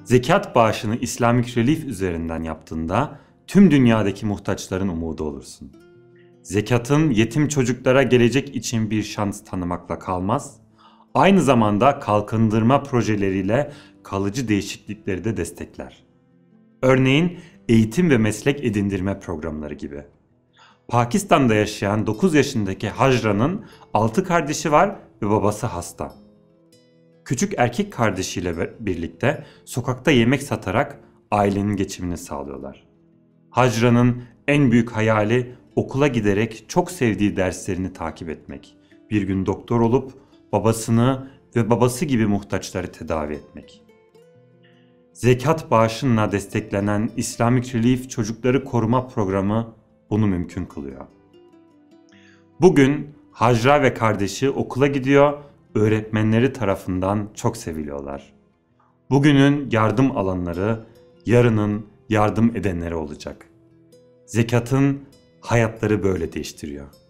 Zekat bağışını Islamic Relief üzerinden yaptığında tüm dünyadaki muhtaçların umudu olursun. Zekatın yetim çocuklara gelecek için bir şans tanımakla kalmaz, aynı zamanda kalkındırma projeleriyle kalıcı değişiklikleri de destekler. Örneğin eğitim ve meslek edindirme programları gibi. Pakistan'da yaşayan 9 yaşındaki Hajra'nın 6 kardeşi var ve babası hasta. Küçük erkek kardeşiyle birlikte sokakta yemek satarak ailenin geçimini sağlıyorlar. Hajra'nın en büyük hayali okula giderek çok sevdiği derslerini takip etmek. Bir gün doktor olup babasını ve babası gibi muhtaçları tedavi etmek. Zekat bağışınla desteklenen Islamic Relief Çocukları Koruma Programı bunu mümkün kılıyor. Bugün Hajra ve kardeşi okula gidiyor, öğretmenleri tarafından çok seviliyorlar. Bugünün yardım alanları, yarının yardım edenleri olacak. Zekatın hayatları böyle değiştiriyor.